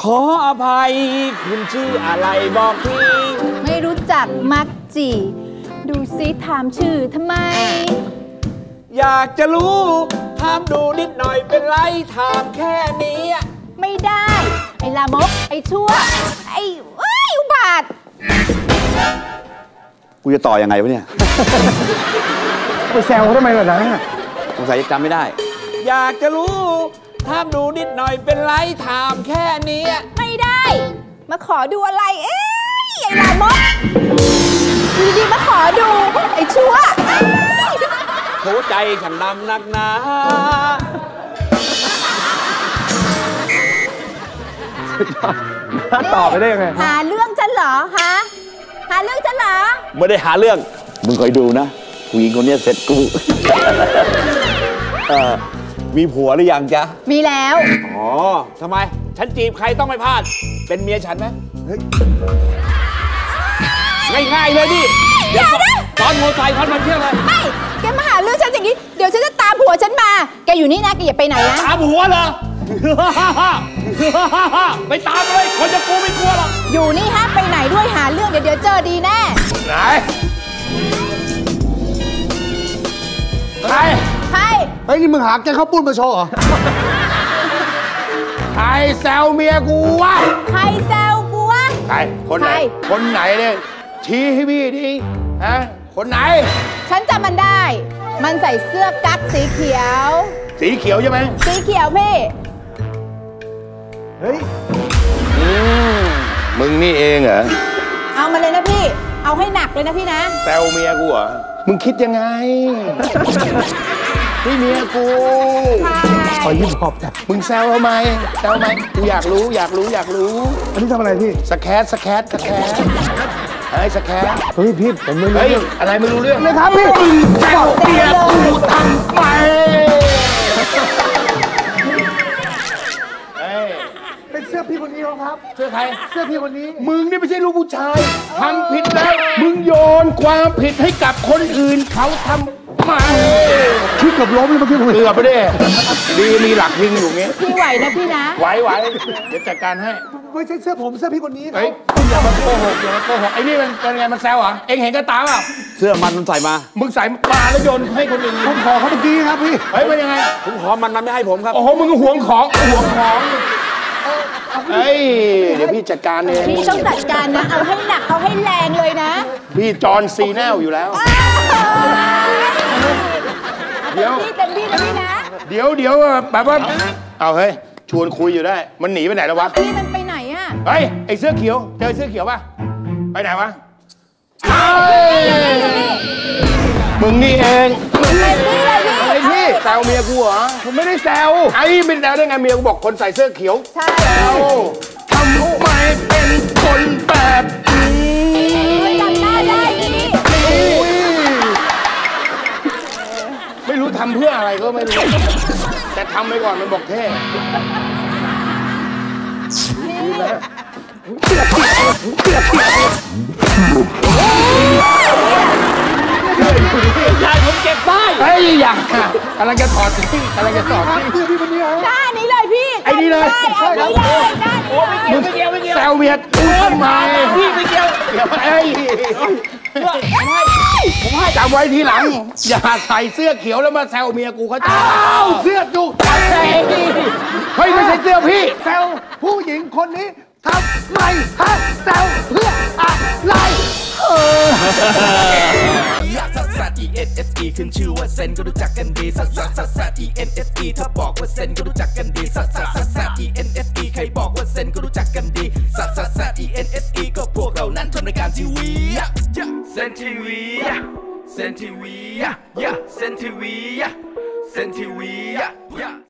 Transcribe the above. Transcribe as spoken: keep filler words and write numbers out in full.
ออภัยคุณชื่ออะไรบอกทีไม่รู้จักมักจีดูซิถามชื่อทำไมอยากจะรู้ถามดูนิดหน่อยเป็นไรถามแค่นี้ไม่ได้ไอ้ลามกไอ้ชั่วไอ้เอ้ยอุบาทกูจะต่อยังไงวะเนี่ยไปแซวเขาทำไมล่ะนะสงสัยจะจำไม่ได้อยากจะรู้ถามดูนิดหน่อยเป็นไรถามแค่นี้ไม่ได้มาขอดูอะไรเอ้ยไอ้ลามกอยู่ดีมาขอดูไอ้ชั่วโถใจฉันดำนักหนาตอบไปได้ยังไงหาเรื่องฉันเหรอฮะหาเรื่องฉันเหรอไม่ได้หาเรื่องมึงคอยดูนะผู้หญิงคนนี้เสร็จกูเออมีผัวหรือยังจ๊ะมีแล้วอ๋อทำไมฉันจีบใครต้องไม่พลาดเป็นเมียฉันไหมง่ายๆเลยดิเดี๋ยวตอนโมไซค์พันมันเที่ยวเลยไม่แกมาหาเรื่องฉันอย่างนี้เดี๋ยวฉันจะตามผัวฉันมาแกอยู่นี่นะแกอย่าไปไหนนะตามผัวเหรอไปตามเลยคนจะกูไม่กลัวหรอกอยู่นี่ฮะไปไหนด้วยหาเรื่องเดี๋ยวเดี๋ยวเจอดีแน่ไหนใครใครเฮ้ยนี่มึงหาแกข้าวปุ้นมาโชว์เหรอใครแซวเมียกูวะใครแซวกูวะใครคนไหนคนไหนเนี่ยชี้ให้พี่ดิฮะคนไหนฉันจำมันได้มันใส่เสื้อกั๊กสีเขียวสีเขียวใช่ไหมสีเขียวพี่เฮ้ยมึงนี่เองเหรอเอามาเลยนะพี่เอาให้หนักเลยนะพี่นะแซวเมียกูเหรอมึงคิดยังไงพี่เมียกูขอยิ้มขอบจ้ะมึงแซวทำไมแซวทำไมกูอยากรู้อยากรู้อยากรู้อันนี้ทำอะไรพี่สแครสแครสแครไอ้สแครเฮ้ยพี่ผมไม่รู้เรื่องอะไรไม่รู้เรื่องเลยครับพี่แซวเมียกูทำไมเป็นเสื้อพี่คนนี้ครับเสื้อใครเสื้อพี่คนนี้มึงนี่ไม่ใช่ลูกผู้ชายทำผิดแล้วมึงโยนความผิดให้กับคนอื่นเขาทำมาคิดกับล้มเลยเมื่อกี้เกือบไปได้ดีมีหลักพิงอยู่งี้พี่ไหวนะพี่นะไหวไหวเดี๋ยวจัดการให้ไม่ใช่เสื้อผมเสื้อพี่คนนี้เฮ้ยคุณอย่ามาโกหกอย่ามาโกหกไอ้นี่มันเป็นไงมันแซวเหรอเอ็งเห็นกระตาเปล่าเสื้อมันมันใส่มามึงใส่มาแล้วโยนให้คนอื่นผมขอเขาเมื่อกี้ครับพี่เฮ้ยมันยังไงผมขอมันมันไม่ให้ผมครับโอ้โหมึงหวงของหวงของเฮ้ยเดี๋ยวพี่จัดการเองพี่ต้องจัดการนะเอาให้หนักเอาให้แรงเลยนะพี่จอนซีแนลอยู่แล้วเดี๋ยวเต็มที่นะพี่นะเดี๋ยวเดี๋ยวแบบว่าเอาเฮ้ยชวนคุยอยู่ได้มันหนีไปไหนแล้ววะพี่มันไปไหนอ่ะเฮ้ยไอเสื้อเขียวเจอเสื้อเขียวป่ะไปไหนวะมึงนี่เองไอ้พี่แซวเมียกูเหรอผมไม่ได้แซวไอ้ไม่แซวได้ไงเมียกูบอกคนใส่เสื้อเขียวใช่แซวทำไมเป็นคนแบบนี้จำหน้าได้ดิไม่รู้ทำเพื่ออะไรก็ไม่รู้แต่ทำไปก่อนมันบอกเท่อยากผมเก็บได้เฮ้ยอยากกำลังจะถอดที่กำลังจะถอดที่พี่คนนี้หน้านี้เลยพี่ไอ้นี่เลยไอ้นี่เลยหน้านี้มึงไม่เกี่ยวไม่เกี่ยวแซวเมียกูทำไมพี่ไม่เกี่ยวเกี่ยวไอ้ผมให้ผมให้จำไว้ทีหลังอย่าใส่เสื้อเขียวแล้วมาแซวเมียกูเขาจะอ้าวเสื้อจุกเฮ้ยไม่ใช่เสื้อพี่แซวผู้หญิงคนนี้ทำไมฮะแซวเพื่ออะไรเออซัสซัส อี เอ็น เอส อี ขึ้นชื่อว่าเซนก็รู้จักกันดีซัสซัสซัสซัส อี เอ็น เอส อี ถ้าบอกว่าเซนก็รู้จักกันดีซัสซัสซัสซัส อี เอ็น เอส อี ใครบอกว่าเซนก็รู้จักกันดีซัสซัสซัส อี เอ็น เอส อี ก็พวกเรานั้นทำรายการทีวีเซนทีวีเซนทีวีเซนทีวีเซนทีวี